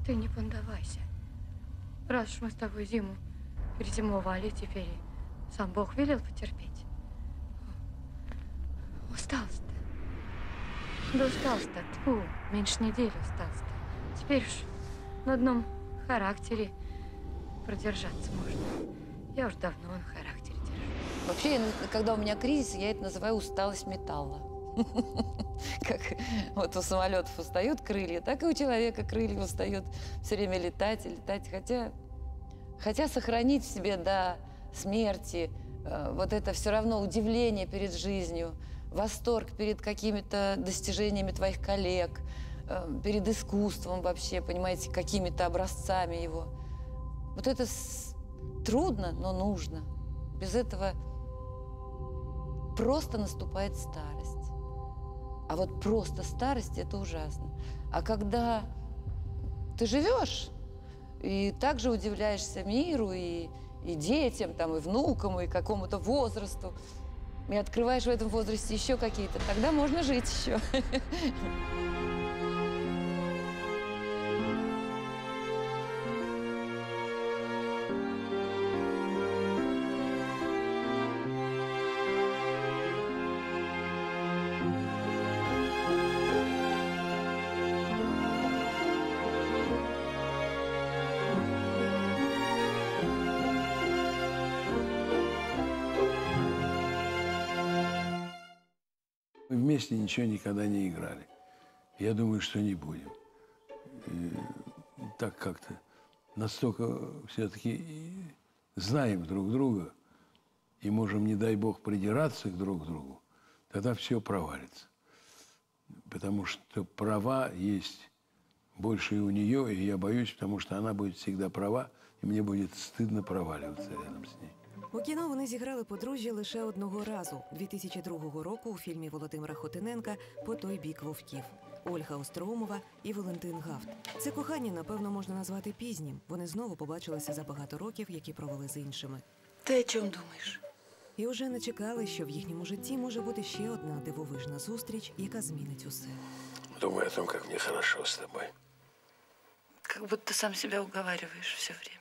Ты не поддавайся. Раз уж мы с тобой зиму перезимовали, теперь и сам Бог велел потерпеть. Устал-то. Да устал-то. Тьфу, меньше недели устал-то. Теперь уж на одном характере продержаться можно. Я уж давно на характере держу. Вообще, когда у меня кризис, я это называю усталость металла. Как вот у самолетов устают крылья, так и у человека крылья устают все время летать и летать. Хотя сохранить в себе до смерти вот это все равно удивление перед жизнью, восторг перед какими-то достижениями твоих коллег, перед искусством вообще, понимаете, какими-то образцами его. Вот это трудно, но нужно. Без этого просто наступает старость. А вот просто старость – это ужасно. А когда ты живешь и также удивляешься миру, и детям, там, и внукам, и какому-то возрасту, и открываешь в этом возрасте еще какие-то, тогда можно жить еще. Мы вместе ничего никогда не играли. Я думаю, что не будем. И так как-то настолько все-таки знаем друг друга и можем, не дай бог, придираться друг к другу, тогда все провалится. Потому что права есть больше и у нее, и я боюсь, потому что она будет всегда права, и мне будет стыдно проваливаться рядом с ней. У кіно вони зіграли подружжя лише одного разу – 2002 року у фільмі Володимира Хотиненка «По той бік вовків». Ольга Остроумова і Валентин Гафт. Це кохання, напевно, можна назвати пізнім. Вони знову побачилися за багато років, які провели з іншими. Ти о чому думаєш? І вже не чекали, що в їхньому житті може бути ще одна дивовижна зустріч, яка змінить усе. Думаю о том, как мне хорошо с тобой. Как будто сам себя уговариваешь все время.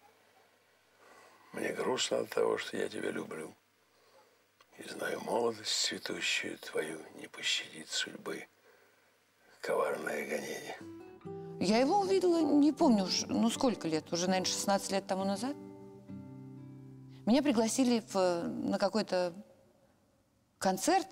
Мне грустно от того, что я тебя люблю. И знаю, молодость цветущую твою не пощадит судьбы. Коварное гонение. Я его увидела, не помню уж, ну сколько лет, уже, наверное, 16 лет тому назад. Меня пригласили на какой-то концерт.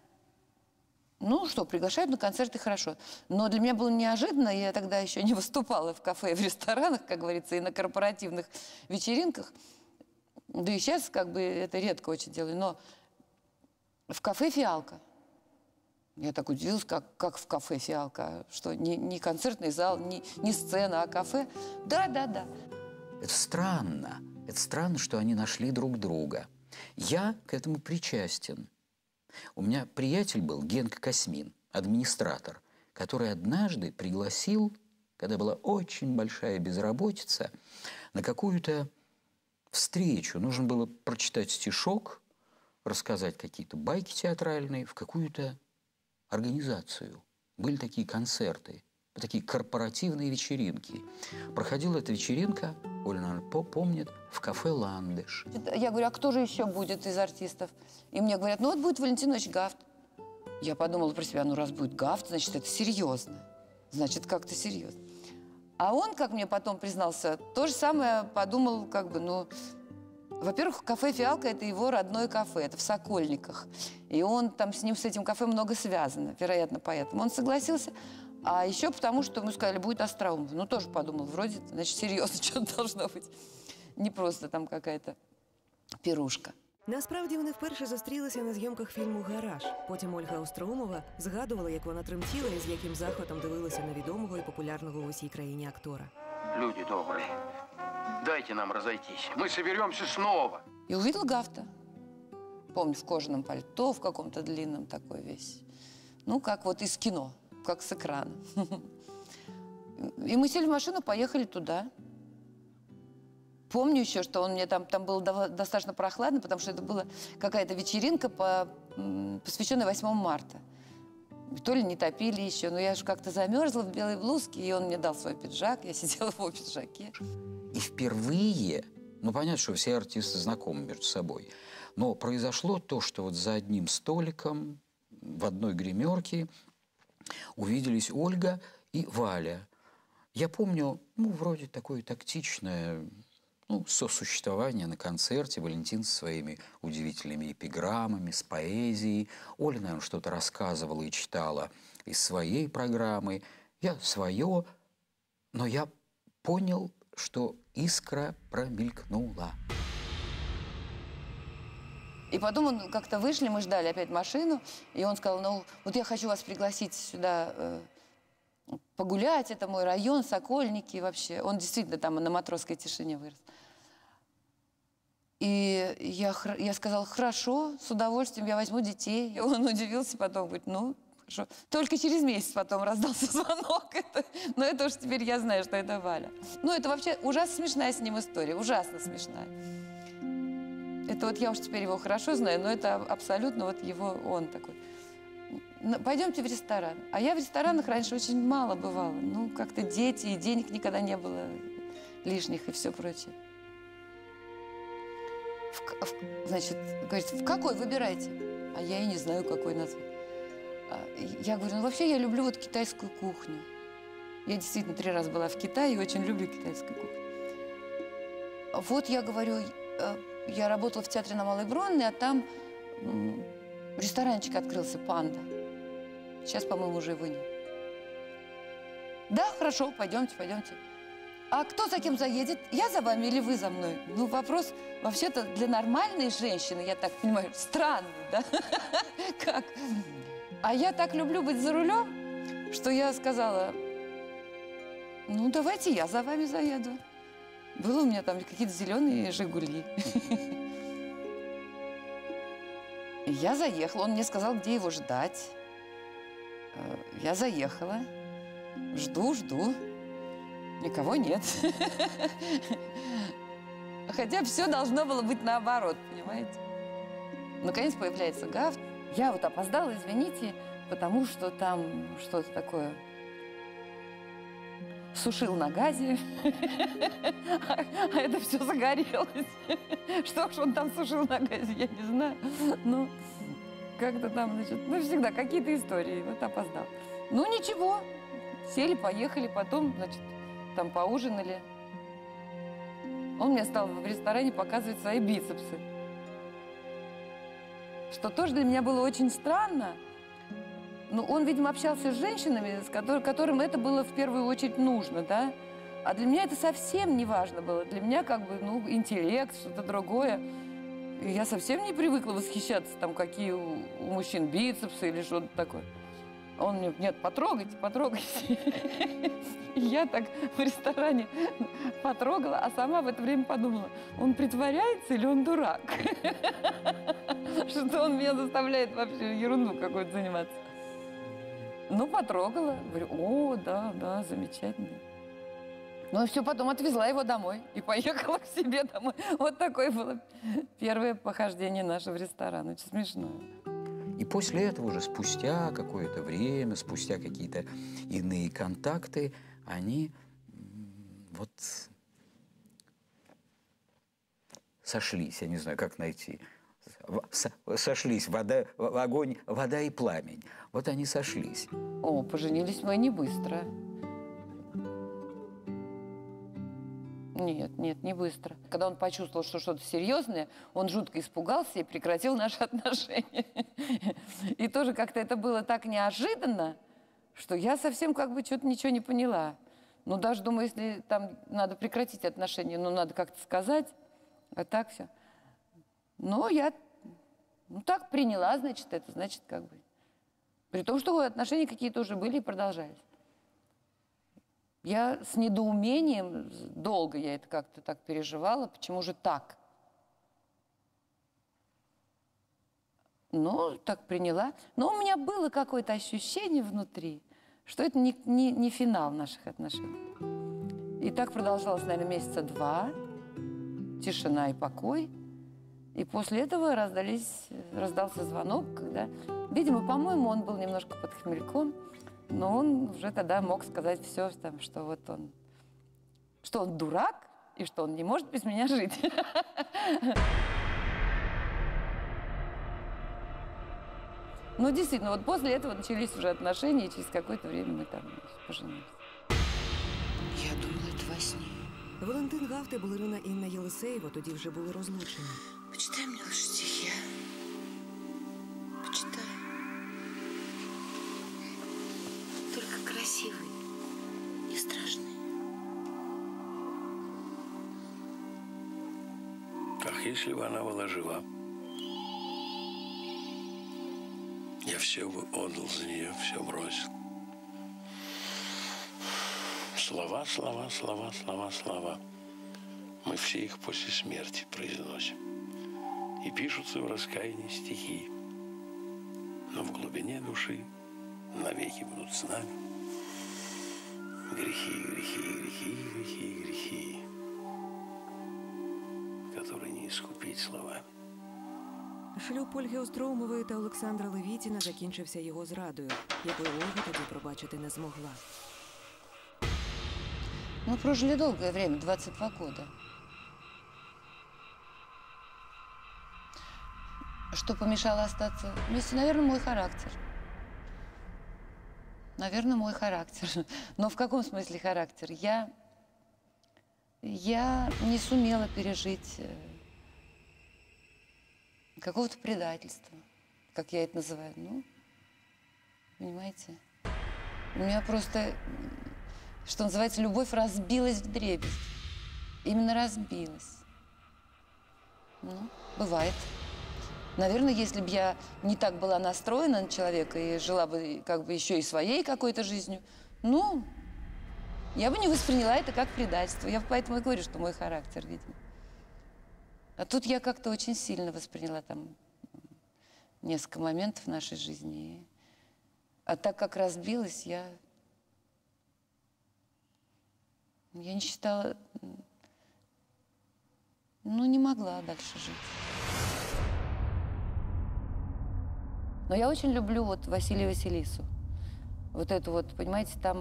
Ну что, приглашают на концерты, хорошо. Но для меня было неожиданно, я тогда еще не выступала в кафе и в ресторанах, как говорится, и на корпоративных вечеринках. Да и сейчас как бы это редко очень делаю. Но в кафе «Фиалка». Я так удивилась, как в кафе «Фиалка». Что не концертный зал, не сцена, а кафе. Да. Это странно. Это странно, что они нашли друг друга. Я к этому причастен. У меня приятель был Генка Космин, администратор, который однажды пригласил, когда была очень большая безработица, на какую-то встречу. Нужно было прочитать стишок, рассказать какие-то байки театральные в какую-то организацию. Были такие концерты, такие корпоративные вечеринки. Проходила эта вечеринка, Оля, наверное, помнит, в кафе «Ландыш». Я говорю, а кто же еще будет из артистов? И мне говорят, ну вот будет Валентин Ильич Гафт. Я подумала про себя, ну раз будет Гафт, значит, это серьезно. Значит, как-то серьезно. А он, как мне потом признался, то же самое подумал, как бы, ну... Во-первых, кафе «Фиалка» – это его родное кафе, это в Сокольниках. И он там с этим кафе много связано, вероятно, поэтому. Он согласился. А еще потому, что мы сказали, будет Остроумов. Ну, тоже подумал, вроде, значит, серьезно что-то должно быть. Не просто там какая-то пирушка. Насправді вони вперше зустрілися на зйомках фільму «Гараж». Потім Ольга Остроумова згадувала, як вона тремтіла і з яким захватом дивилася на відомого і популярного в усій країні актора. Люди добрые, дайте нам разойтись. Мы соберемся снова. И увидел Гафта. Помню, в кожаном пальто, в каком-то длинном такой весь. Ну, как вот из кино, как с экрана. И мы сели в машину, поехали туда. Помню еще, что он мне там было достаточно прохладно, потому что это была какая-то вечеринка, посвященная 8 марта. То ли не топили еще, но я же как-то замерзла в белой блузке, и он мне дал свой пиджак, я сидела в его пиджаке. И впервые, ну, понятно, что все артисты знакомы между собой, но произошло то, что вот за одним столиком в одной гримерке увиделись Ольга и Валя. Я помню, ну, вроде такое тактичное, ну, сосуществование на концерте. Валентин со своими удивительными эпиграммами, с поэзией. Оля, наверное, что-то рассказывала и читала из своей программы. Я свое, но я понял, что искра промелькнула. И потом он как-то вышли, мы ждали опять машину, и он сказал, ну, вот я хочу вас пригласить сюда погулять, это мой район, Сокольники вообще. Он действительно там на Матросской тишине вырос. И я сказала, хорошо, с удовольствием, я возьму детей. И он удивился потом, говорит, ну, хорошо. Только через месяц потом раздался звонок. Но это уж теперь я знаю, что это Валя. Ну, это вообще ужасно смешная с ним история, ужасно смешная. Это вот я уж теперь его хорошо знаю, но это абсолютно вот его, он такой. Пойдемте в ресторан. А я в ресторанах раньше очень мало бывала. Ну, как-то дети, и денег никогда не было лишних и все прочее. Значит, говорит, в какой выбирайте? А я и не знаю, какой назвать. Я говорю, ну, вообще я люблю вот китайскую кухню. Я действительно 3 раза была в Китае и очень люблю китайскую кухню. Вот я говорю, я работала в театре на Малой Бронной, а там ресторанчик открылся «Панда». Сейчас, по-моему, уже его нет. Да, хорошо, пойдемте, пойдемте. А кто за кем заедет? Я за вами или вы за мной? Ну, вопрос вообще-то для нормальной женщины, я так понимаю, странный, да? Как? А я так люблю быть за рулем, что я сказала, ну, давайте я за вами заеду. Было у меня там какие-то зеленые «Жигули». И я заехала, он мне сказал, где его ждать. Я заехала, жду. Никого нет. Хотя все должно было быть наоборот, понимаете? Наконец появляется Гафт. Я вот опоздала, извините, потому что там что-то такое сушил на газе, а это все загорелось. Что ж он там сушил на газе, я не знаю. Ну, как-то там, значит, ну, всегда какие-то истории. Вот опоздал. Ну, ничего. Сели, поехали, потом, значит, там поужинали. Он мне стал в ресторане показывать свои бицепсы. Что тоже для меня было очень странно. Ну, он, видимо, общался с женщинами, которым это было в первую очередь нужно, да? А для меня это совсем не важно было. Для меня как бы, ну, интеллект, что-то другое. И я совсем не привыкла восхищаться, там, какие у мужчин бицепсы или что-то такое. Он мне, нет, потрогайте. И я так в ресторане потрогала, а сама в это время подумала, он притворяется или он дурак? Что он меня заставляет вообще ерунду какую-то заниматься. Ну, потрогала. Говорю, о, да, замечательно. Ну, и все, потом отвезла его домой и поехала к себе домой. Вот такое было первое похождение наше в ресторан. Очень смешно. И после этого уже, спустя какое-то время, спустя какие-то иные контакты, они вот сошлись, я не знаю, как найти. Сошлись огонь, вода и пламень. Вот они сошлись. О, поженились мы не быстро. Нет, не быстро. Когда он почувствовал, что что-то серьезное, он жутко испугался и прекратил наши отношения. И тоже как-то это было так неожиданно, что я совсем как бы что-то ничего не поняла. Ну, даже думаю, если там надо прекратить отношения, ну, надо как-то сказать, а так все. Но я, ну, так приняла, значит, это, значит, как бы. При том, что отношения какие-то уже были и продолжались. Я с недоумением, долго я это как-то так переживала, почему же так? Ну, так приняла. Но у меня было какое-то ощущение внутри, что это не финал наших отношений. И так продолжалось, наверное, месяца 2. Тишина и покой. И после этого раздался звонок, когда... Видимо, по-моему, он был немножко под хмельком, но он уже тогда мог сказать все, там, что вот он, что он дурак и что он не может без меня жить. Ну, действительно, вот после этого начались уже отношения, и через какое-то время мы там поженились. Я думала, это во сне. Валентин Гафт і балерина Інна Єлисеєва тоді вже були розлучені. Почитай мне лучше стихи. Почитай. Только красивый, не страшный. Ах, если бы она была жива, я все бы отдал за нее, все бросил. Слова, слова, слова, слова, слова. Мы все их после смерти произносим. И пишутся в раскаянии стихи. Но в глубине души навеки будут с нами грехи, грехи, грехи, грехи, грехи, которые не искупить словами. Шлюб Ольги Остроумової та Олександра Левітіна закінчився його зрадою, якої Ольга тоді пробачити не змогла. Мы прожили долгое время, 22 года. Что помешало остаться вместе? Наверное, мой характер. Наверное, мой характер. Но в каком смысле характер? Я не сумела пережить какого-то предательства, как я это называю. Ну, понимаете? У меня просто, что называется, любовь разбилась вдребезги. Именно разбилась. Ну, бывает. Наверное, если бы я не так была настроена на человека и жила бы как бы еще и своей какой-то жизнью, ну, я бы не восприняла это как предательство. Я поэтому и говорю, что мой характер, видимо. А тут я как-то очень сильно восприняла там несколько моментов в нашей жизни. А так как разбилась, я не считала, ну, не могла дальше жить. Но я очень люблю вот Василия Василису. Вот эту вот, понимаете, там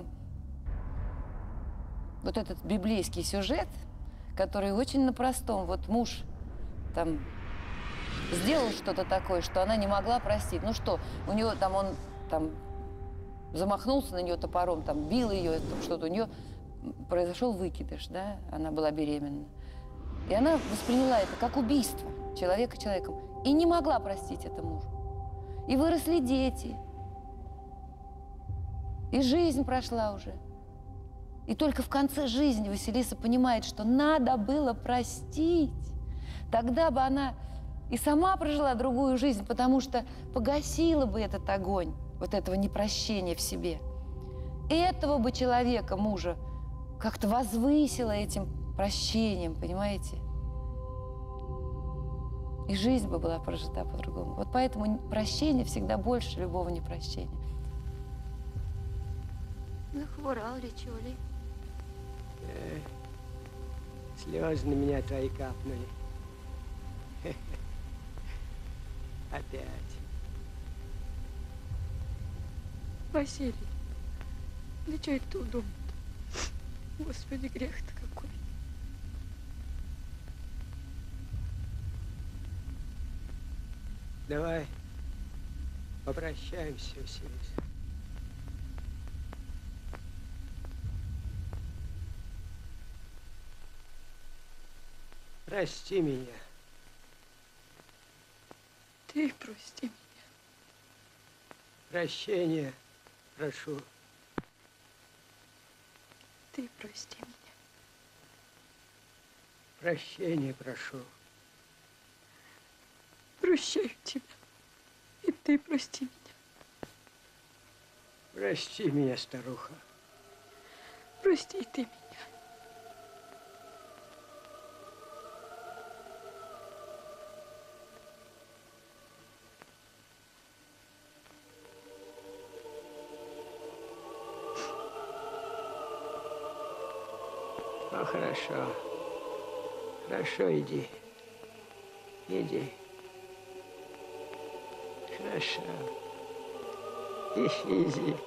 вот этот библейский сюжет, который очень на простом. Вот муж там сделал что-то такое, что она не могла простить. Ну что, у нее там, он там замахнулся на нее топором, там бил ее, что-то у нее произошел выкидыш, да, она была беременна. И она восприняла это как убийство человека человеком. И не могла простить это мужу. И выросли дети. И жизнь прошла уже. И только в конце жизни Василиса понимает, что надо было простить. Тогда бы она и сама прожила другую жизнь, потому что погасила бы этот огонь, вот этого непрощения в себе. И этого бы человека, мужа, как-то возвысила этим прощением, понимаете? И жизнь бы была прожита по-другому. Вот поэтому прощение всегда больше любого непрощения. Захворал ли, чули? Слезы на меня твои капнули. Опять. Василий, да что это удобно-то? Господи, грех-то какой. Давай попрощаемся, Василиса. Прости меня. Ты прости меня. Прощения прошу. Ты прости меня. Прощения прошу. Прощаю тебя. И ты прости меня. Прости меня, старуха. Прости и ты меня. Ну, хорошо. Хорошо, иди. Иди. Хорошо. Иди.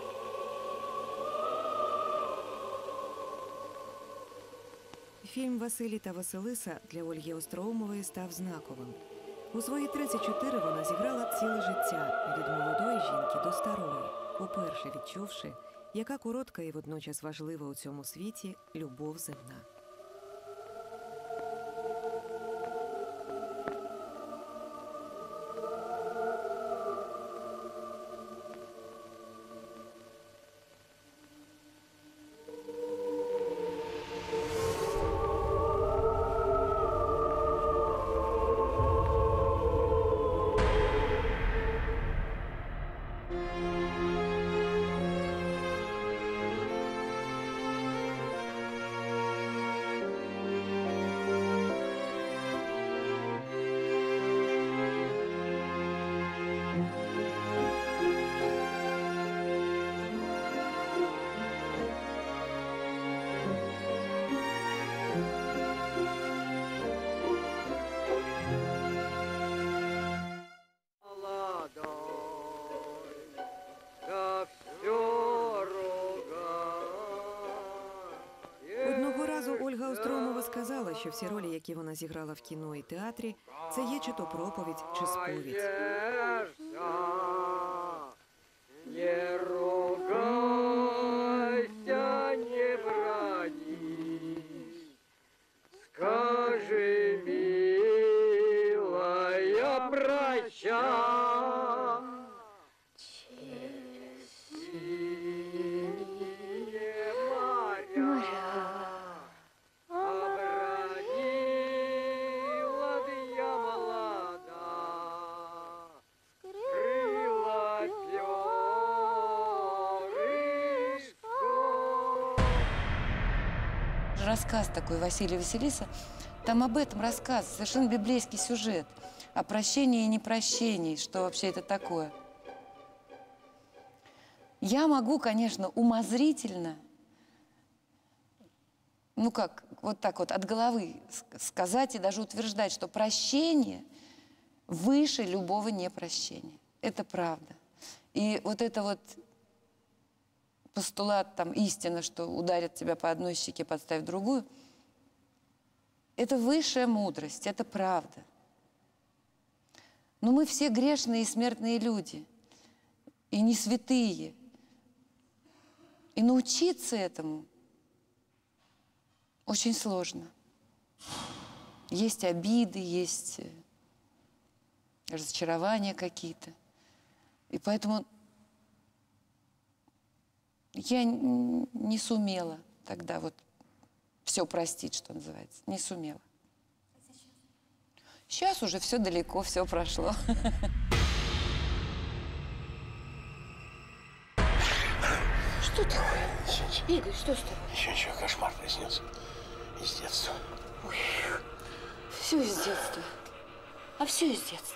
Фільм «Василій та Василиса» для Ольги Остроумової став знаковим. У свої 34 вона зіграла ціле життя від молодої жінки до старої, уперше відчувши, яка коротка і водночас важлива у цьому світі любов земна. Одного разу Ольга Остроумова сказала, що всі ролі, які вона зіграла в кіно і театрі, це є чи то проповідь, чи сповідь. Не ругайся, не бронись, скажи, милая, прощай. Рассказ такой «Василий и Василиса», там об этом рассказ, совершенно библейский сюжет, о прощении и непрощении, что вообще это такое. Я могу, конечно, умозрительно, ну как, вот так вот от головы сказать и даже утверждать, что прощение выше любого непрощения. Это правда. И вот это вот постулат, там, истина, что ударят тебя по одной щеке, подставив другую, это высшая мудрость, это правда. Но мы все грешные и смертные люди, и не святые. И научиться этому очень сложно. Есть обиды, есть разочарования какие-то. И поэтому я не сумела тогда вот все простить, что называется. Не сумела. Сейчас уже все далеко, все прошло. Что такое? Игорь, что с тобой? Ничего, кошмар приснился. Из детства. Ой, все из детства. А все из детства.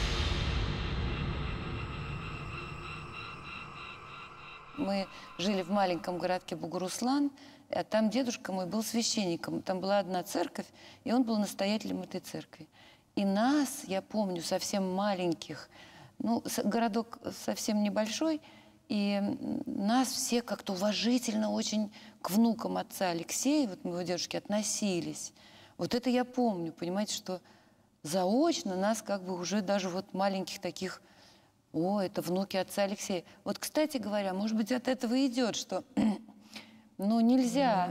Мы жили в маленьком городке Бугуруслан, а там дедушка мой был священником. Там была одна церковь, и он был настоятелем этой церкви. И нас, я помню, совсем маленьких, ну, городок совсем небольшой, и нас все как-то уважительно очень к внукам отца Алексея, вот моего дедушки, относились. Вот это я помню, понимаете, что заочно нас как бы уже даже вот маленьких таких... О, это внуки отца Алексея. Вот, кстати говоря, может быть, от этого и идет, что ну, нельзя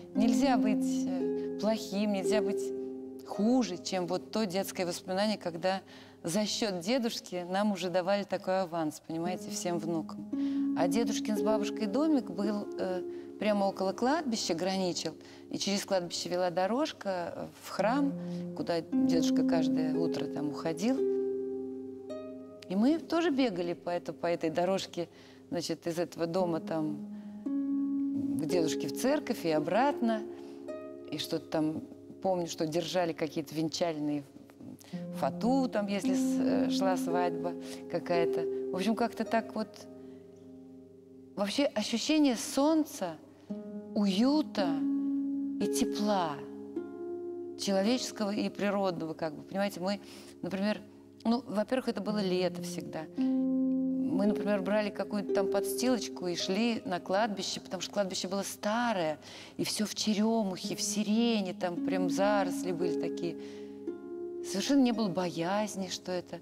быть плохим, нельзя быть хуже, чем вот то детское воспоминание, когда за счет дедушки нам уже давали такой аванс, понимаете, всем внукам. А дедушкин с бабушкой домик был прямо около кладбища, граничил, и через кладбище вела дорожка в храм, куда дедушка каждое утро там уходил. И мы тоже бегали по этой дорожке, значит, из этого дома там к дедушке в церковь и обратно. И что-то там, помню, что держали какие-то венчальные фату, там, если шла свадьба какая-то. В общем, как-то так вот. Вообще ощущение солнца, уюта и тепла человеческого и природного, как бы, понимаете, мы, например... Ну, во-первых, это было лето всегда. Мы, например, брали какую-то там подстилочку и шли на кладбище, потому что кладбище было старое, и все в черемухе, в сирени, там прям заросли были такие. Совершенно не было боязни, что это.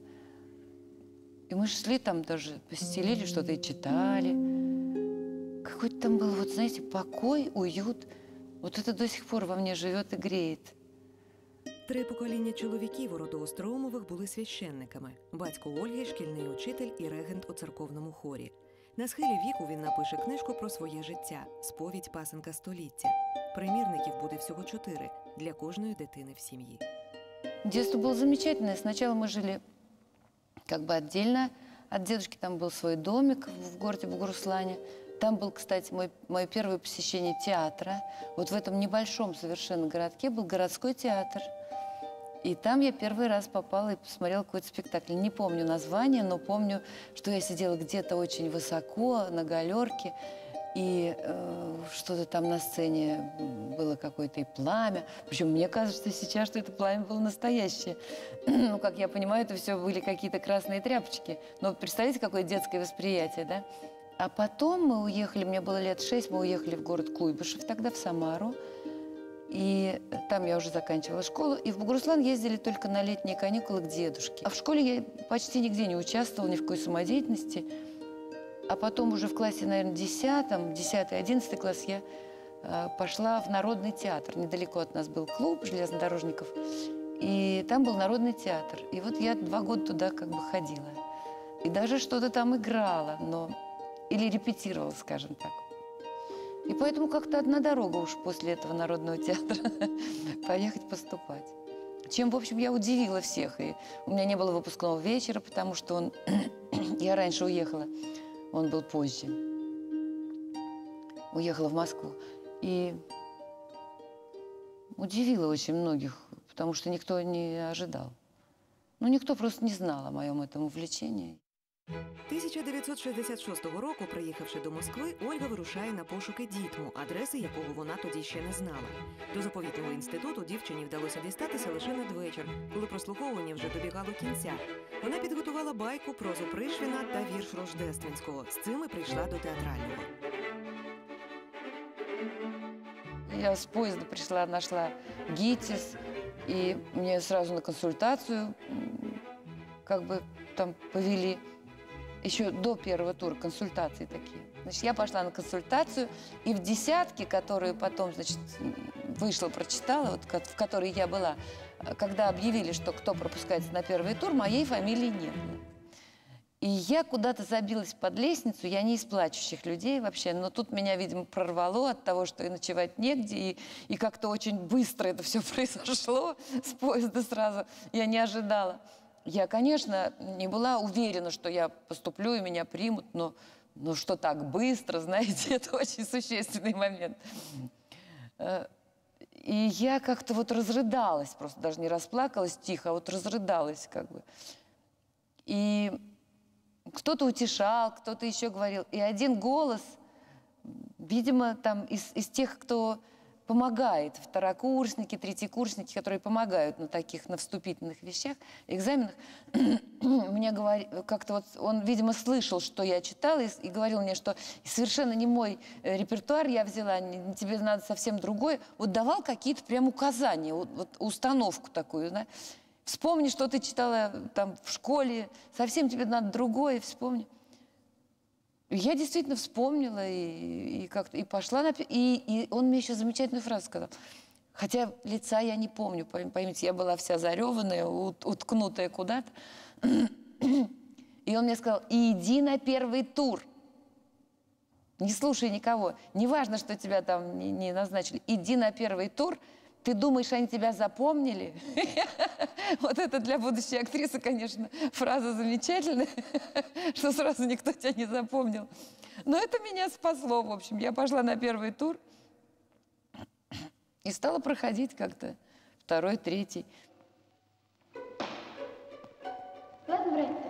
И мы шли там даже, постелили что-то и читали. Какой-то там был, вот знаете, покой, уют. Вот это до сих пор во мне живет и греет. 3 покоління чоловіків у роду Остроумових були священниками. Батько Ольги – шкільний учитель і регент у церковному хорі. На схилі віку він напише книжку про своє життя «Сповідь пасенка століття». Примірників буде всього 4 для кожної дитини в сім'ї. Детство было замечательное. Сначала мы жили как бы отдельно от дедушки. Там был свой домик в городе Бугуруслане. Там был, кстати, мое первое посещение театра. Вот в этом небольшом совершенно городке был городской театр. И там я первый раз попала и посмотрела какой-то спектакль. Не помню название, но помню, что я сидела где-то очень высоко, на галерке. И что-то там на сцене было какое-то и пламя. Причем мне кажется сейчас, что это пламя было настоящее. Ну, как я понимаю, это все были какие-то красные тряпочки. Но представляете, какое детское восприятие, да? А потом мы уехали, мне было лет 6, мы уехали в город Куйбышев, тогда в Самару. И там я уже заканчивала школу. И в Бугуруслан ездили только на летние каникулы к дедушке. А в школе я почти нигде не участвовала, ни в какой самодеятельности. А потом уже в классе, наверное, 10-11 класс я пошла в Народный театр. Недалеко от нас был клуб железнодорожников. И там был Народный театр. И вот я 2 года туда как бы ходила. И даже что-то там играла, но... Или репетировала, скажем так. И поэтому как-то одна дорога уж после этого Народного театра поехать поступать. Чем, в общем, я удивила всех. И у меня не было выпускного вечера, потому что я раньше уехала, он был позже. Уехала в Москву. И удивила очень многих, потому что никто не ожидал. Ну, никто просто не знал о моем этом увлечении. 1966 року, приїхавши до Москви, Ольга вирушає на пошуки дітму, адреси якого вона тоді ще не знала. До заповітного інституту дівчині вдалося дістатися лише надвечір, коли прослуховування вже добігало кінця. Вона підготувала байку, прозу Пришвіна та вірш Рождественського. З цим і прийшла до театрального. Я с поезда пришла, нашла ГИТИС, и мне сразу на консультацию как бы там повели. Еще до первого тура консультации такие. Значит, я пошла на консультацию, и в десятке, которую потом, значит, вышла, прочитала, вот, в которой я была, когда объявили, что кто пропускается на первый тур, моей фамилии не было. И я куда-то забилась под лестницу, я не из плачущих людей вообще, но тут меня, видимо, прорвало от того, что и ночевать негде, и как-то очень быстро это все произошло с поезда сразу, я не ожидала. Я, конечно, не была уверена, что я поступлю и меня примут, но что так быстро, знаете, это очень существенный момент. И я как-то вот разрыдалась, просто даже не расплакалась тихо, а вот разрыдалась как бы. И кто-то утешал, кто-то еще говорил. И один голос, видимо, там из тех, кто помогает, второкурсники, третьекурсники, которые помогают на таких, на вступительных вещах, экзаменах, мне говорил, как-то вот он, видимо, слышал, что я читала, и говорил мне, что совершенно не мой репертуар я взяла, тебе надо совсем другой. Вот давал какие-то прям указания, вот установку такую, да. Вспомни, что ты читала там в школе, совсем тебе надо другое, вспомни. Я действительно вспомнила и как-то и пошла на... И он мне еще замечательную фразу сказал. Хотя лица я не помню, поймите, я была вся зареванная, уткнутая куда-то. И он мне сказал: иди на первый тур. Не слушай никого. Не важно, что тебя там не назначили. Иди на первый тур. Ты думаешь, они тебя запомнили? Вот это для будущей актрисы, конечно, фраза замечательная, что сразу никто тебя не запомнил. Но это меня спасло, в общем. Я пошла на первый тур и стала проходить как-то второй, третий. Ладно, братья.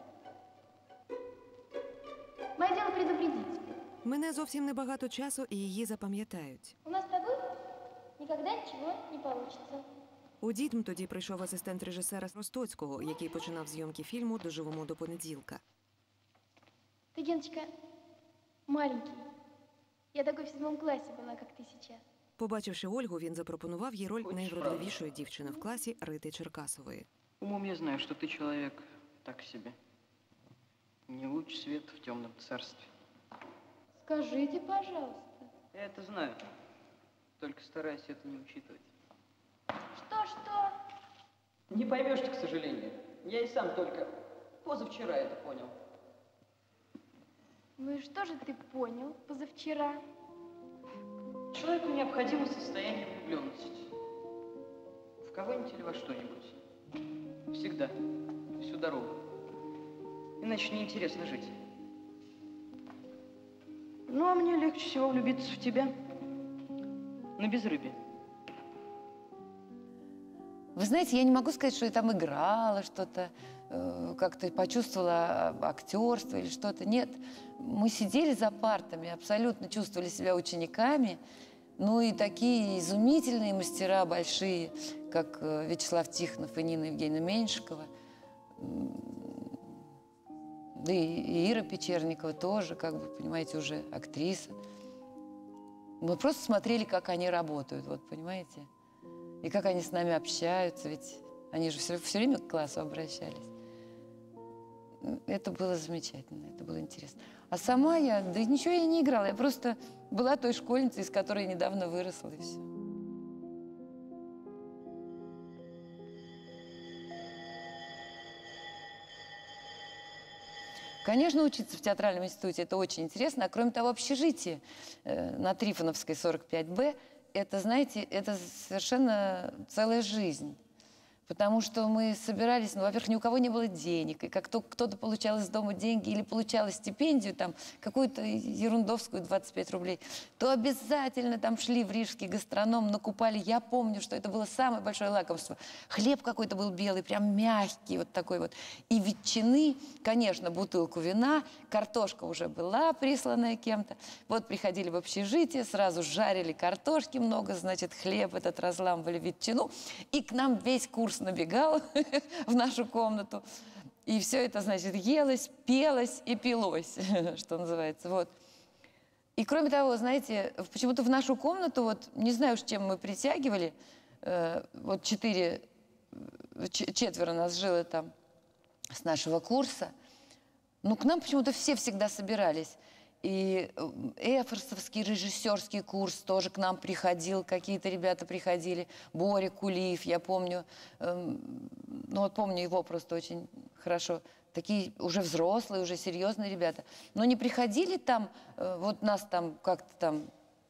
Мое дело предупредить. Мине зовсім небагато часу, і її запам'ятають. У нас с тобой никогда ничего не получится. У дітм тоді прийшов асистент режисера Ростоцького, який починав зйомки фільму «Доживемо до понеділка». Ты, Геночка, маленький. Я такой в 7 классе была, как ты сейчас. Побачивши Ольгу, він запропонував їй роль найвродливішої дівчини в класі Рити Черкасової. Умом я знаю, что ты человек так себе. Не луч света в темном царстве. Скажите, пожалуйста. Я это знаю. Только стараюсь это не учитывать. Что? Не поймешь ты, к сожалению. Я и сам только позавчера это понял. Ну и что же ты понял позавчера? Человеку необходимо состояние влюбленности. В кого-нибудь или во что-нибудь. Всегда. Всю дорогу. Иначе неинтересно жить. Ну, а мне легче всего влюбиться в тебя. На безрыбье. Вы знаете, я не могу сказать, что я там играла что-то, как-то почувствовала актерство или что-то. Нет, мы сидели за партами, абсолютно чувствовали себя учениками. Ну и такие изумительные мастера большие, как Вячеслав Тихонов и Нина Евгеньевна Меньшикова. Да и Ира Печерникова тоже, как бы, понимаете, уже актриса. Мы просто смотрели, как они работают, вот, понимаете? И как они с нами общаются, ведь они же все время к классу обращались. Это было замечательно, это было интересно. А сама я, да ничего я не играла, я просто была той школьницей, из которой недавно выросла, и все. Конечно, учиться в театральном институте – это очень интересно. А кроме того, общежитие на Трифоновской 45Б – это, знаете, это совершенно целая жизнь. Потому что мы собирались, ну, во-первых, ни у кого не было денег. И как кто-то получал из дома деньги или получал стипендию, там, какую-то ерундовскую 25 рублей, то обязательно там шли в рижский гастроном, накупали. Я помню, что это было самое большое лакомство. Хлеб какой-то был белый, прям мягкий, вот такой вот. И ветчины, конечно, бутылку вина, картошка уже была присланная кем-то. Вот приходили в общежитие, сразу жарили картошки много, значит, хлеб этот разламывали, ветчину. И к нам весь курс набегал в нашу комнату. И все это, значит, елось, пелось и пилось, что называется. Вот. И кроме того, знаете, почему-то в нашу комнату, вот, не знаю уж, чем мы притягивали, вот четверо нас жило там с нашего курса, ну, к нам почему-то все всегда собирались. И эфорсовский режиссерский курс тоже к нам приходил, какие-то ребята приходили. Боря Кулиев, я помню, ну вот помню его просто очень хорошо. Такие уже взрослые, уже серьезные ребята. Но не приходили там, вот нас там как-то там,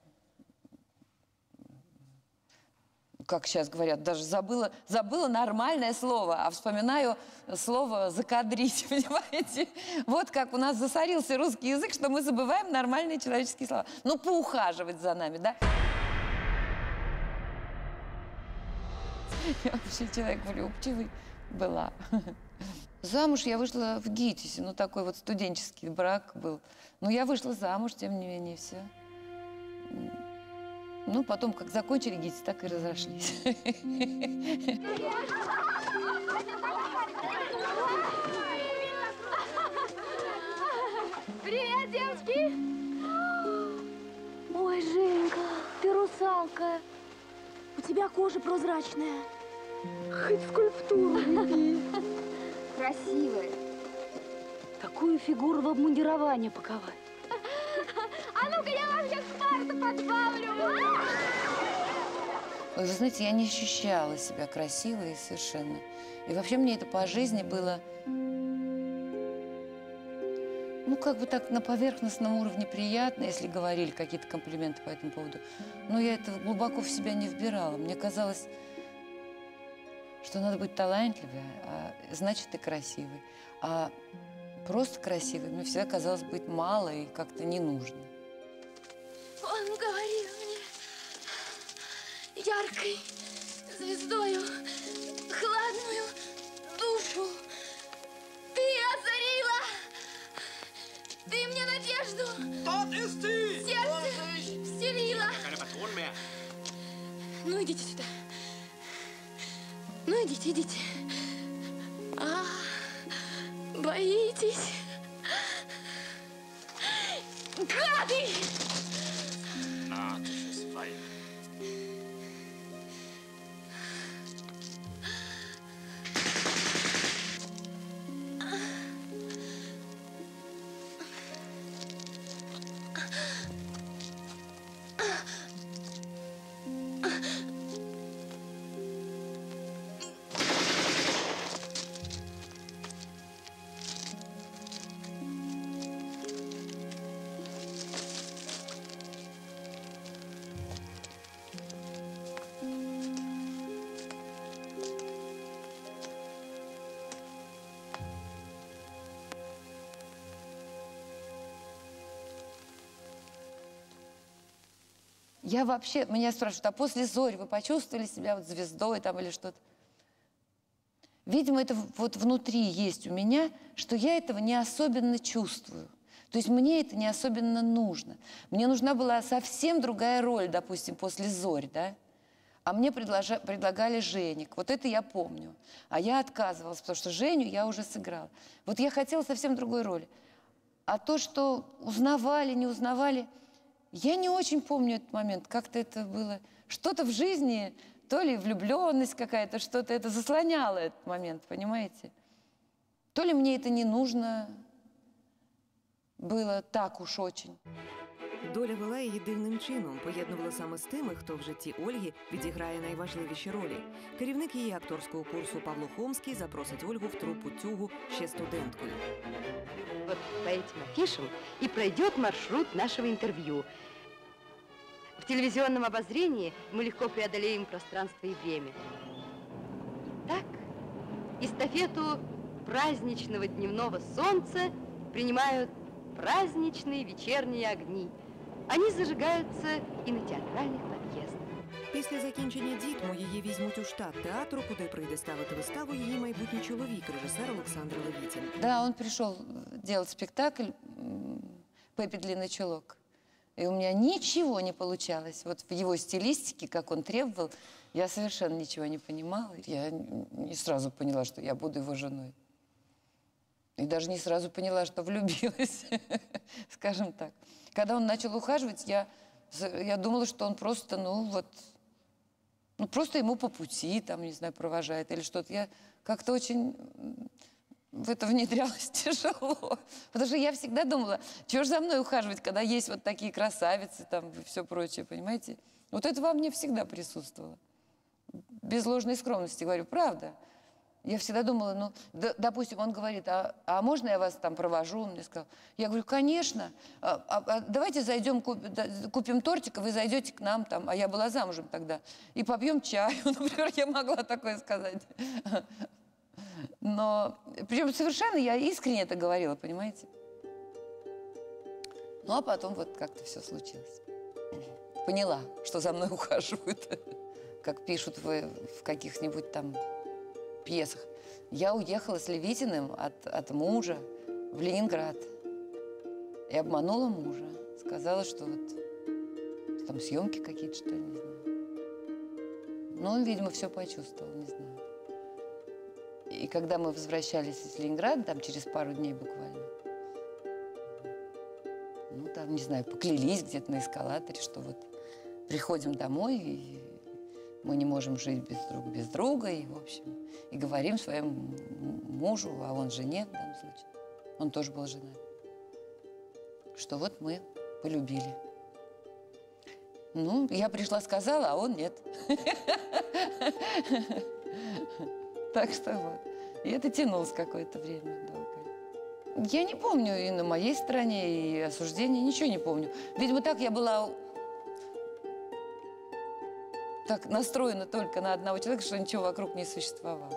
как сейчас говорят, даже забыла нормальное слово, а вспоминаю слово «закадрить», понимаете? Вот как у нас засорился русский язык, что мы забываем нормальные человеческие слова. Ну, поухаживать за нами, да? Я вообще человек влюбчивый была. Замуж я вышла в ГИТИСе, ну, такой вот студенческий брак был. Но я вышла замуж, тем не менее, все. Ну, потом, как закончили ГИТИС, так и разошлись. Привет, девочки! Ой, Женька, ты русалка. У тебя кожа прозрачная. Хоть скульптуру лепи. Красивая. Такую фигуру в обмундирование паковать. А ну-ка, я вам сейчас карту подбавлю. Вы знаете, я не ощущала себя красивой совершенно. И вообще мне это по жизни было, ну, как бы так на поверхностном уровне приятно, если говорили какие-то комплименты по этому поводу. Но я это глубоко в себя не вбирала. Мне казалось, что надо быть талантливой, а значит и красивой. А просто красивой мне всегда казалось быть мало и как-то не нужно. Он говорил мне яркой звездою хладную душу. Ты озарила, ты мне надежду в сердце вселила. Ну, идите сюда. Ну, идите, идите. А, боитесь? Гады! Na, das ist fein. Я вообще, меня спрашивают, а после «Зорь» вы почувствовали себя вот звездой там или что-то? Видимо, это вот внутри есть у меня, что я этого не особенно чувствую. То есть мне это не особенно нужно. Мне нужна была совсем другая роль, допустим, после «Зорь», да? А мне предлагали Женек. Вот это я помню. А я отказывалась, потому что Женю я уже сыграла. Вот я хотела совсем другой роли. А то, что узнавали, не узнавали, я не очень помню этот момент. Как-то это было... Что-то в жизни, то ли влюбленность какая-то, что-то это заслоняло этот момент, понимаете? То ли мне это не нужно было так уж очень. Доля вела її дивним чином, поєднувала саме з тими, хто в житті Ольги відіграє найважливіші ролі. Керівник її акторського курсу Павло Хомський запросить Ольгу в труппу «Тюгу» ще студенткою. Вот по этим афишам и пройдет маршрут нашего интервью. В телевизионном обозрении мы легко преодолеем пространство и время. Итак, эстафету праздничного дневного солнца принимают праздничные вечерние огни. Они зажигаются и на театральных подъездах. Після закінчення «Дітмо» її візьмуть у штат театру, куди прийде ставити виставу її майбутній чоловік, режисер Олександр Левітін. Да, он пришел делать спектакль «Пеппи Длинный чулок». И у меня ничего не получалось. Вот в его стилистике, как он требовал, я совершенно ничего не понимала. Я не сразу поняла, что я буду его женой. И даже не сразу поняла, что влюбилась, скажем так. Когда он начал ухаживать, я думала, что он просто, просто ему по пути, там, не знаю, провожает или что-то. Я как-то очень в это внедрялась тяжело. Потому что я всегда думала, чего же за мной ухаживать, когда есть вот такие красавицы там и все прочее, понимаете? Вот это во мне всегда присутствовало. Без ложной скромности говорю, правда. Я всегда думала, допустим, он говорит, а можно я вас там провожу? Он мне сказал. Я говорю, конечно. Давайте зайдем, купим тортик, и вы зайдете к нам там. А я была замужем тогда. И попьем чаю, например, я могла такое сказать. Но, причем совершенно я искренне это говорила, понимаете? Ну, а потом вот как-то все случилось. Поняла, что за мной ухаживают, как пишут в каких-нибудь там пьесах. Я уехала с Левитиным от мужа в Ленинград. И обманула мужа. Сказала, что вот там съемки какие-то, что ли, не знаю. Но он, видимо, все почувствовал, не знаю. И когда мы возвращались из Ленинграда, там через пару дней буквально, там, не знаю, поклялись где-то на эскалаторе, что вот приходим домой, и мы не можем жить без друга, и, в общем, и говорим своему мужу, а он жене в данном случае, он тоже был женат, что вот мы полюбили. Ну, я пришла, сказала, а он нет. Так что вот. И это тянулось какое-то время долгое. Я не помню и на моей стороне, и осуждения, ничего не помню. Видимо, так я была так настроена только на одного человека, що нічого вокруг не существовало.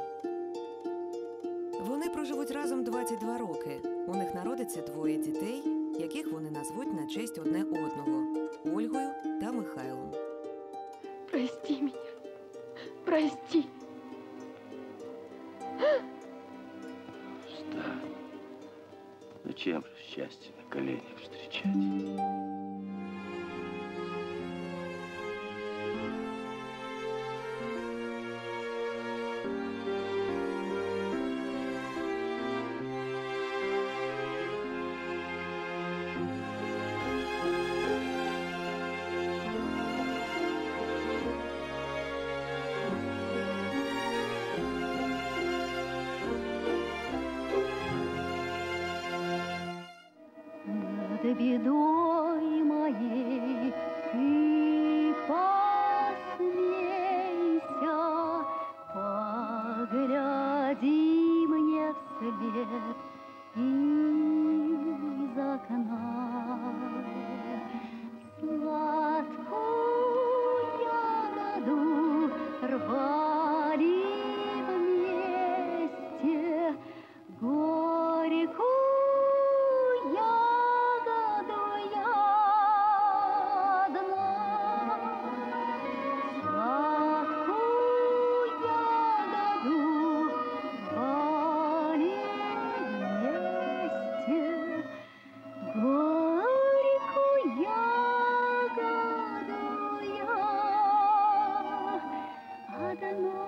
Вони проживуть разом 22 роки. У них народиться 2 дітей, яких вони назвуть на честь одне одного – Ольгою та Михайлом. Прости меня. Прости. Встань. Зачем же счастье на коленях встречать? бедой моей ты посмейся, погляди мне вслед из окна. Сладкую ягоду рвали вместе, горькую ягоду я одна. Сладкую ягоду рвали вместе, горькую ягоду я одна.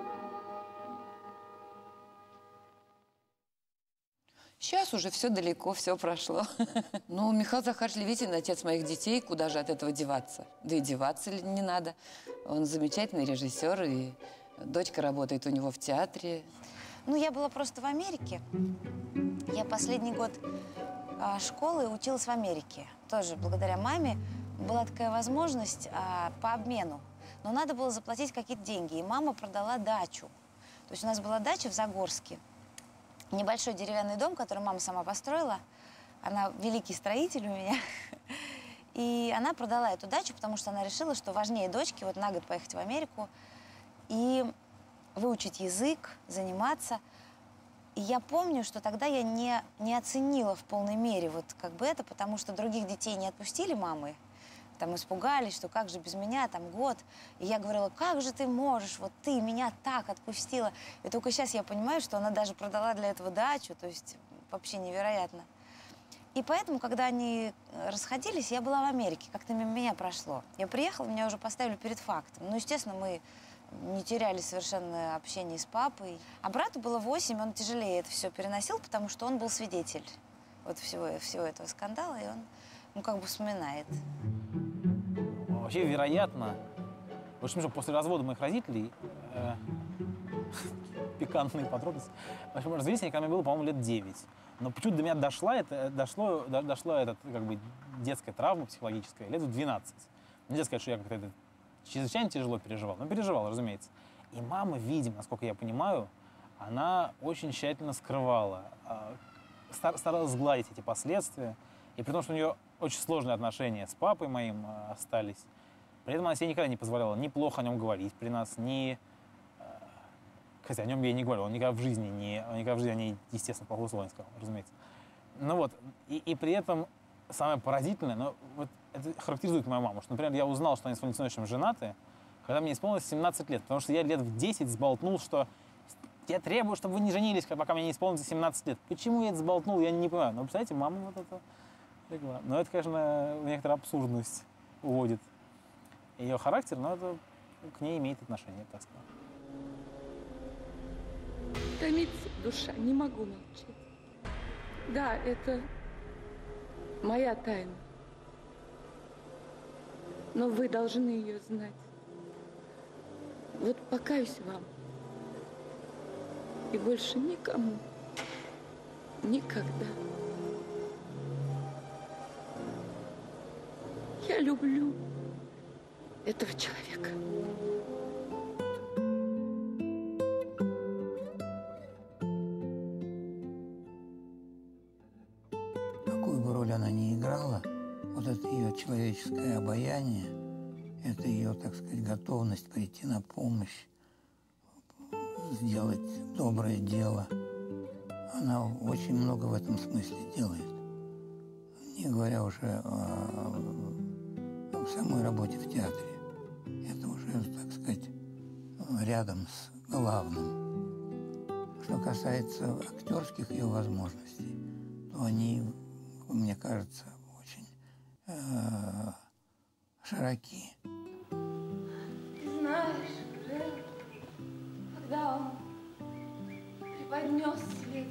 Сейчас уже все далеко, все прошло. Ну, Михаил Захарович Левитин, отец моих детей, куда же от этого деваться? Да и деваться ли не надо. Он замечательный режиссер, и дочка работает у него в театре. Ну, я была просто в Америке. Я последний год школы училась в Америке. Тоже благодаря маме была такая возможность по обмену. Но надо было заплатить какие-то деньги. И мама продала дачу. То есть у нас была дача в Загорске. Небольшой деревянный дом, который мама сама построила. Она великий строитель у меня. И она продала эту дачу, потому что она решила, что важнее дочки вот на год поехать в Америку и выучить язык, заниматься. И я помню, что тогда я не оценила в полной мере вот как бы это, потому что других детей не отпустили мамы. Там испугались, что как же без меня, там год. И я говорила, как же ты можешь, вот ты меня так отпустила. И только сейчас я понимаю, что она даже продала для этого дачу, то есть вообще невероятно. И поэтому, когда они расходились, я была в Америке, как-то мимо меня прошло. Я приехала, меня уже поставили перед фактом. Ну, естественно, мы не теряли совершенно общение с папой. А брату было 8, он тяжелее это все переносил, потому что он был свидетель вот всего этого скандала, и он, ну, как бы вспоминает. Вообще, вероятно, очень смешно, после развода моих родителей, пикантные подробности, в общем, развелись они, когда мне было, по-моему, лет 9. Но почему-то до меня дошла как бы детская травма психологическая лет в 12. Нельзя сказать, что я как-то это чрезвычайно тяжело переживал, но переживал, разумеется. И мама, видимо, насколько я понимаю, она очень тщательно скрывала, старалась сгладить эти последствия. И при том, что у нее очень сложные отношения с папой моим остались, при этом она себе никогда не позволяла ни плохо о нем говорить при нас, ни... Хотя о нем я и не говорил, он никогда в жизни о ней, естественно, плохого слова не сказал, разумеется. Ну вот, и при этом самое поразительное, но вот это характеризует мою маму, что, например, я узнал, что они с Валентином Ильичем женаты, когда мне исполнилось 17 лет, потому что я лет в 10 сболтнул, что я требую, чтобы вы не женились, пока мне не исполнится 17 лет. Почему я это сболтнул, я не понимаю. Но, представляете, мама вот это легла. Но это, конечно, некоторая абсурдность уводит ее характер, но это к ней имеет отношение, так сказать. Томится душа, не могу молчать. Да, это моя тайна. Но вы должны ее знать. Вот покаюсь вам. И больше никому. Никогда. Я люблю этого человека. Какую бы роль она ни играла, вот это ее человеческое обаяние, это ее, так сказать, готовность прийти на помощь, сделать доброе дело. Она очень много в этом смысле делает. Не говоря уже о самой работе в театре. Это уже, так сказать, рядом с главным. Что касается актерских ее возможностей, то они, мне кажется, очень широки. Ты знаешь, Грег, когда он преподнес свет,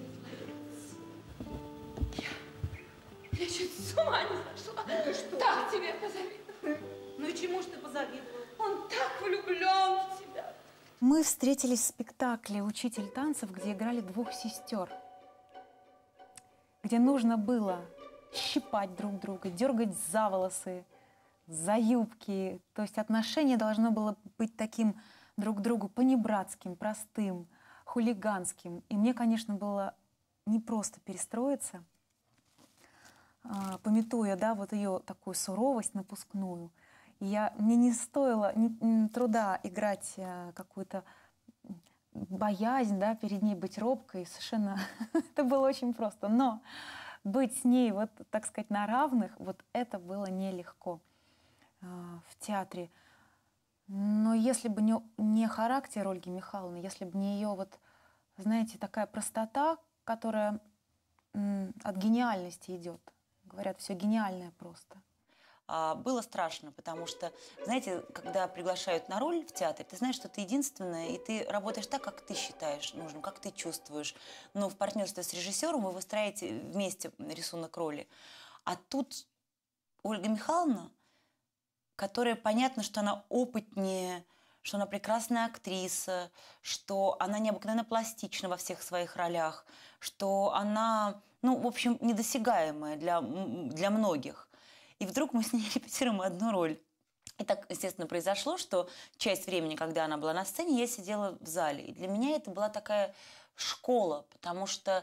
я чуть с ума не сошла. Ну что? Так тебе позавидовала. Ну и чему ж ты позавидовала? Он так влюблен в тебя. Мы встретились в спектакле «Учитель танцев», где играли двух сестер, где нужно было щипать друг друга, дергать за волосы, за юбки. То есть отношение должно было быть таким друг к другу понебратским, простым, хулиганским. И мне, конечно, было непросто перестроиться, памятуя, да, вот ее такую суровость напускную. И мне не стоило труда играть какую-то боязнь, да, перед ней быть робкой. Совершенно это было очень просто. Но быть с ней, вот, так сказать, на равных, вот это было нелегко в театре. Но если бы не характер Ольги Михайловны, если бы не ее, вот, знаете, такая простота, которая от гениальности идет. Говорят, все гениальное просто. Было страшно, потому что, знаете, когда приглашают на роль в театре, ты знаешь, что ты единственная, и ты работаешь так, как ты считаешь нужным, как ты чувствуешь. Но в партнерстве с режиссером вы выстраиваете вместе рисунок роли. А тут Ольга Михайловна, которая, понятно, что она опытнее, что она прекрасная актриса, что она необыкновенно пластична во всех своих ролях, что она, ну, в общем, недосягаемая для многих. И вдруг мы с ней репетируем одну роль. И так, естественно, произошло, что часть времени, когда она была на сцене, я сидела в зале. И для меня это была такая школа, потому что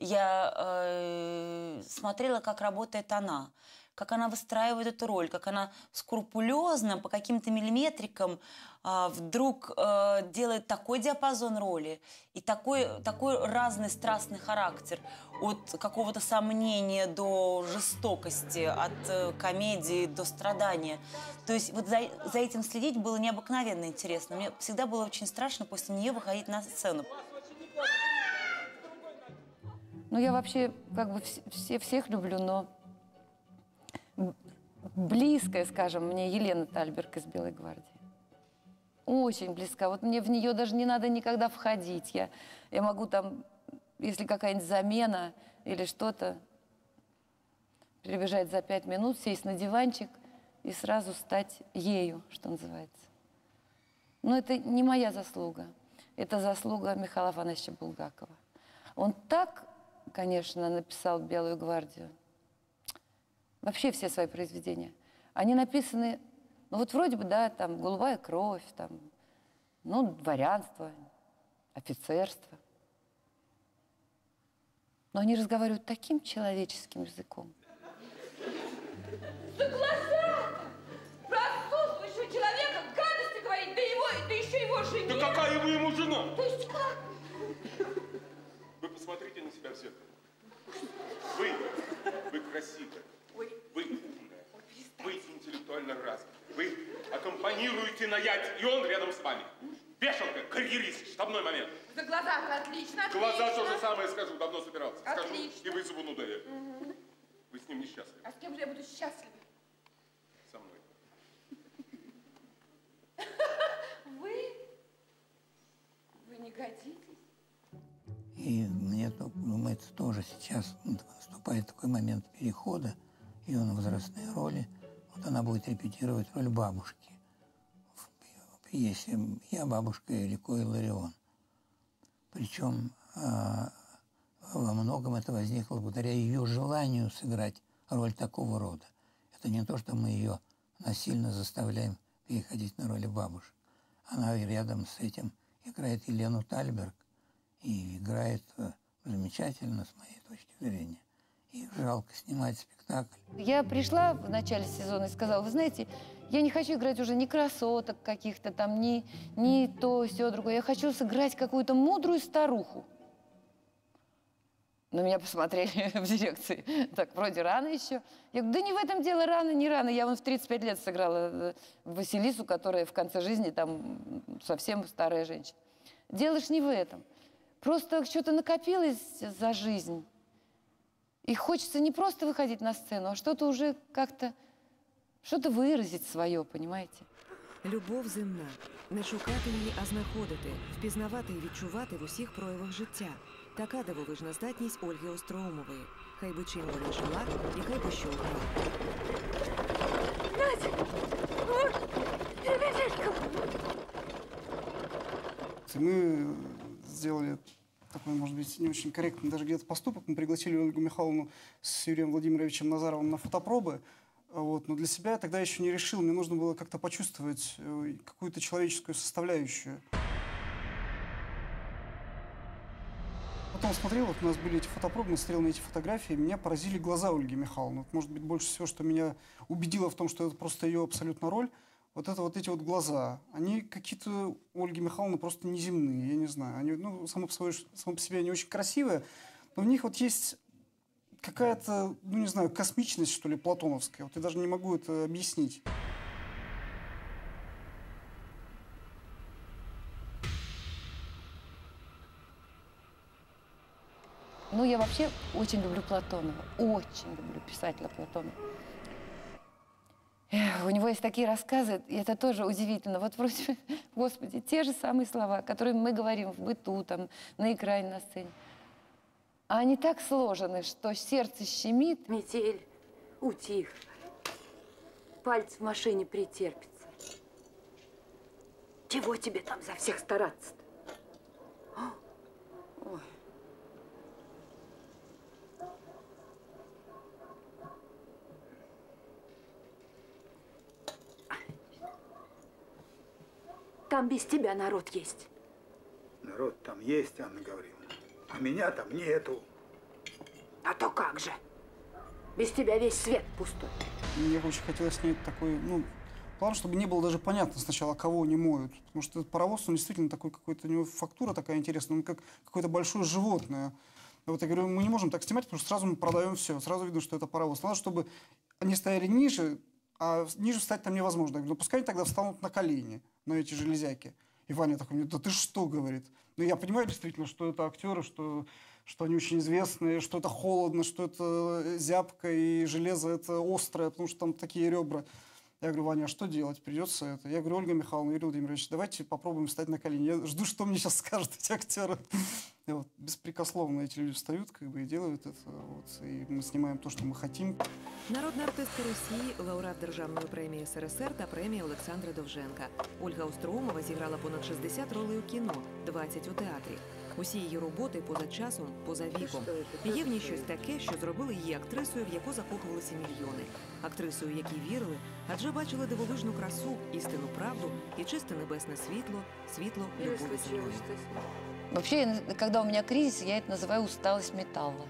я смотрела, как работает она, как она выстраивает эту роль, как она скрупулезно по каким-то миллиметрикам вдруг делает такой диапазон роли и такой разный страстный характер, от какого-то сомнения до жестокости, от комедии до страдания. То есть вот за этим следить было необыкновенно интересно. Мне всегда было очень страшно после нее выходить на сцену. Ну, я вообще как бы всех люблю, но близкая, скажем, мне Елена Тальберг из «Белой гвардии». Очень близка. Вот мне в нее даже не надо никогда входить. Я могу там, если какая-нибудь замена или что-то, прибежать за 5 минут, сесть на диванчик и сразу стать ею, что называется. Но это не моя заслуга. Это заслуга Михаила Афанасьевича Булгакова. Он так, конечно, написал «Белую гвардию». Вообще все свои произведения. Они написаны, ну вот вроде бы, да, там голубая кровь, там, ну, дворянство, офицерство. Но они разговаривают таким человеческим языком. За глаза! Про отсутствующего человека гадости говорить, да еще его жене. Да какая вы ему жена? То есть как? Вы посмотрите на себя в зеркало. Вы красивая. Вы умная, вы интеллектуально развиты, вы аккомпанируете на ять, и он рядом с вами. Вешалка, карьерист, штабной момент. За глаза-то отлично, отлично. Глаза то же самое скажу, давно собирался. Отлично. Скажу и вызову на доверие. Вы с ним несчастливы. А с кем же я буду счастлива? Со мной. Вы не годитесь? И мне думается, тоже сейчас наступает такой момент перехода ее на возрастные роли. Вот она будет репетировать роль бабушки в пьесе «Я бабушка Иерико Илларион». Причем во многом это возникло благодаря ее желанию сыграть роль такого рода. Это не то, что мы ее насильно заставляем переходить на роли бабушек. Она рядом с этим играет Елену Тальберг, и играет замечательно, с моей точки зрения. И жалко снимать спектакль. Я пришла в начале сезона и сказала, вы знаете, я не хочу играть уже ни красоток каких-то там, ни то, сё, другое. Я хочу сыграть какую-то мудрую старуху. На меня посмотрели в дирекции. Так, вроде рано еще. Я говорю, да не в этом дело, рано, не рано. Я вон в 35 лет сыграла Василису, которая в конце жизни там совсем старая женщина. Дело ж не в этом. Просто что-то накопилось за жизнь. И хочется не просто выходить на сцену, а что-то уже как-то, что-то выразить свое, понимаете? Любов земна. Не шукати її, а знаходити, впізнавати і відчувати в усіх проявах життя. Така дивовижна здатність Ольги Остроумової. Хай би чим вона жила і хай би що грала. Надя! Мы сделали такой, может быть, не очень корректный даже где-то поступок. Мы пригласили Ольгу Михайловну с Юрием Владимировичем Назаровым на фотопробы. Вот. Но для себя я тогда еще не решил. Мне нужно было как-то почувствовать какую-то человеческую составляющую. Потом смотрел, вот у нас были эти фотопробы, я смотрел на эти фотографии, меня поразили глаза Ольги Михайловны. Вот, может быть, больше всего, что меня убедило в том, что это просто ее абсолютно роль, вот это вот эти вот глаза. Они какие-то у Ольги Михайловны просто неземные, я не знаю. Они, ну, само по себе они очень красивые, но в них вот есть какая-то, ну, не знаю, космичность, что ли, платоновская. Вот я даже не могу это объяснить. Ну, я вообще очень люблю Платонова. Очень люблю писателя Платонова. У него есть такие рассказы, и это тоже удивительно. Вот вроде, Господи, те же самые слова, которые мы говорим в быту, там, на экране, на сцене. А они так сложены, что сердце щемит. Метель утих. Пальцы в машине претерпится. Чего тебе там за всех стараться-то? Ой. Там без тебя народ есть. Народ там есть, Анна Гавриловна, а меня там нету. А то как же? Без тебя весь свет пустой. Мне очень хотелось снять такой, ну, план, чтобы не было даже понятно сначала, кого они моют. Потому что этот паровоз, он действительно такой, какой-то у него фактура такая интересная, он как какое-то большое животное. Вот я говорю, мы не можем так снимать, потому что сразу мы продаем все, сразу видно, что это паровоз. Надо, чтобы они стояли ниже, а ниже встать там невозможно. Я говорю, ну пускай они тогда встанут на колени, на эти железяки. И Ваня такой, да ты что, говорит. Ну я понимаю действительно, что это актеры, что они очень известные, что это холодно, что это зябко, и железо это острое, потому что там такие ребра. Я говорю, Ваня, а что делать? Придется это. Я говорю, Ольга Михайловна, Юрий Владимирович, давайте попробуем встать на колени. Я жду, что мне сейчас скажут эти актеры. И вот беспрекословно эти люди встают, как бы, и делают это. Вот, и мы снимаем то, что мы хотим. Народна артистка Росії, лауреат Державної премії СРСР та премії Олександра Довженка. Ольга Остроумова зіграла понад 60 ролей у кіно, 20 у театрі. Усі її роботи поза часом, поза віком. Є в ній щось таке, що зробило її актрисою, в яку закохувалися мільйони. Актрисою, якій вірили, адже бачили дивовижну красу, істинну правду і чисте небесне світло, світло любові земної. Вообще, когда у меня кризис, я это называю усталость металла.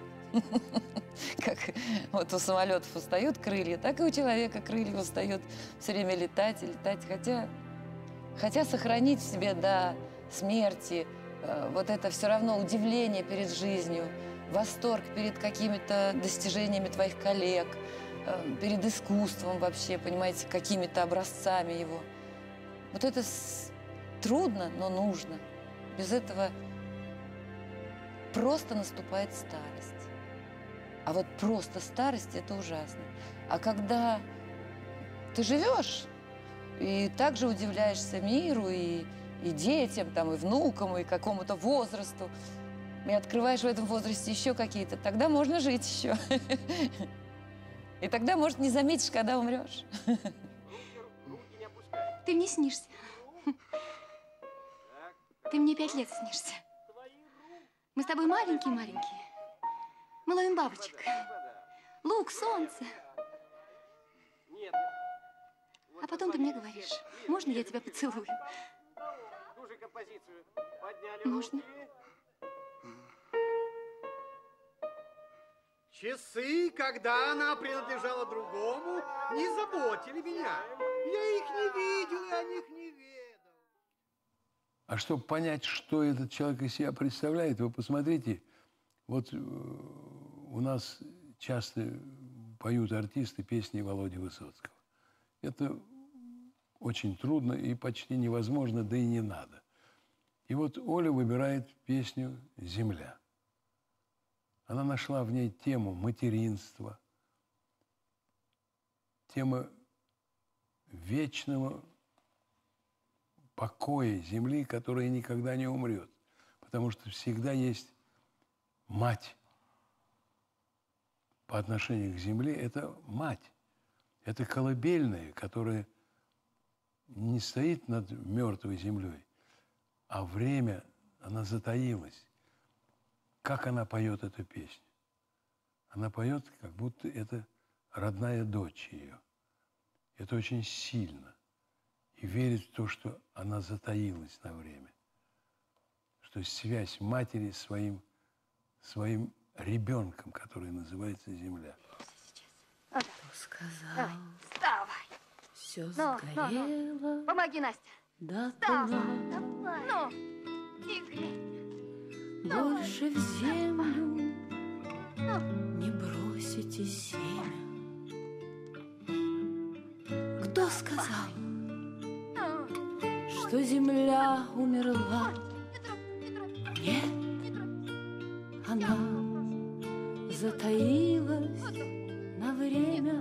Как вот у самолетов устают крылья, так и у человека крылья устают все время летать и летать. Хотя сохранить в себе до смерти вот это все равно удивление перед жизнью, восторг перед какими-то достижениями твоих коллег, перед искусством вообще, понимаете, какими-то образцами его. Вот это трудно, но нужно. Без этого просто наступает старость. А вот просто старость – это ужасно. А когда ты живешь и также удивляешься миру, и детям, там, и внукам, и какому-то возрасту, и открываешь в этом возрасте еще какие-то, тогда можно жить еще. И тогда, может, не заметишь, когда умрешь. Ты мне снишься. Ты мне 5 лет снишься. Мы с тобой маленькие-маленькие. Мы ловим бабочек. Лук, солнце. А потом ты мне говоришь, можно я тебя поцелую? Можно. Часы, когда она принадлежала другому, не заботили меня. Я их не видел и о них не ведал. А чтобы понять, что этот человек из себя представляет, вы посмотрите, вот у нас часто поют артисты песни Володи Высоцкого. Это очень трудно и почти невозможно, да и не надо. И вот Оля выбирает песню «Земля». Она нашла в ней тему материнства, тему вечного покоя земли, которая никогда не умрет. Потому что всегда есть мать. По отношению к земле это мать. Это колыбельная, которая не стоит над мертвой землей, а время, она затаилась. как она поет эту песню. Она поет, как будто это родная дочь ее. Это очень сильно. И верит в то, что она затаилась на время. Что связь матери с своим ребенком, который называется земля. Кто сказал? Вставай. Все сгорело. Помоги, Настя. Да, Давай. Ну, тихо. Больше в землю не бросите семя. Кто сказал, что земля умерла? Нет, она затаилась на время.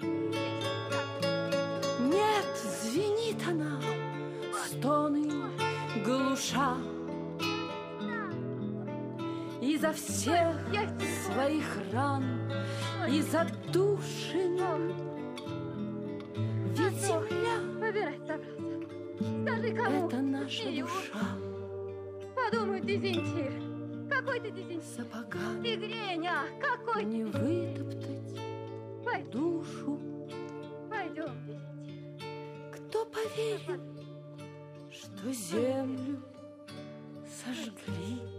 Нет, звенит она, стоны глуша. Изо всех своих ран, из отдушин. Ведь земля Скажи, кому? это наша душа. Подумай, дезинтир. Какой ты дезинтир? Сапога Ты Греня, какой не ты? вытоптать душу. Пойдем, дезинтир. Кто поверит, что землю сожгли?